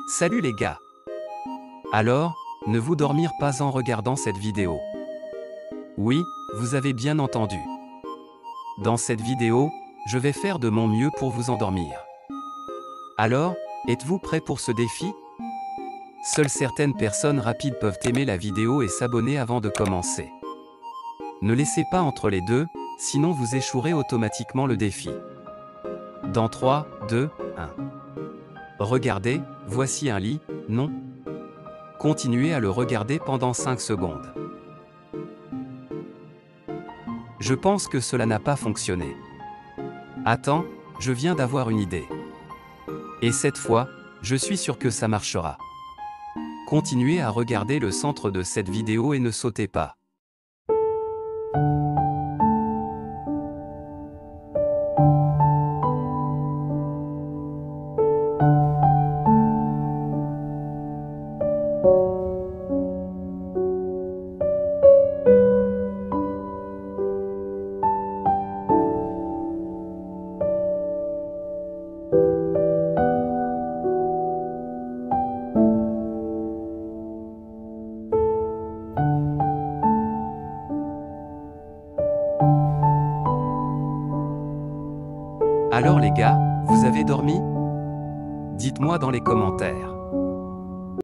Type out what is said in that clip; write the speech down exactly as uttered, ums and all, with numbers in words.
Salut les gars! Alors, ne vous dormir pas en regardant cette vidéo. Oui, vous avez bien entendu. Dans cette vidéo, je vais faire de mon mieux pour vous endormir. Alors, êtes-vous prêts pour ce défi? Seules certaines personnes rapides peuvent aimer la vidéo et s'abonner avant de commencer. Ne laissez pas entre les deux, sinon vous échouerez automatiquement le défi. Dans trois, deux, un. Regardez, voici un lit, non? Continuez à le regarder pendant cinq secondes. Je pense que cela n'a pas fonctionné. Attends, je viens d'avoir une idée. Et cette fois, je suis sûr que ça marchera. Continuez à regarder le centre de cette vidéo et ne sautez pas. Alors les gars, vous avez dormi? Dites-moi dans les commentaires.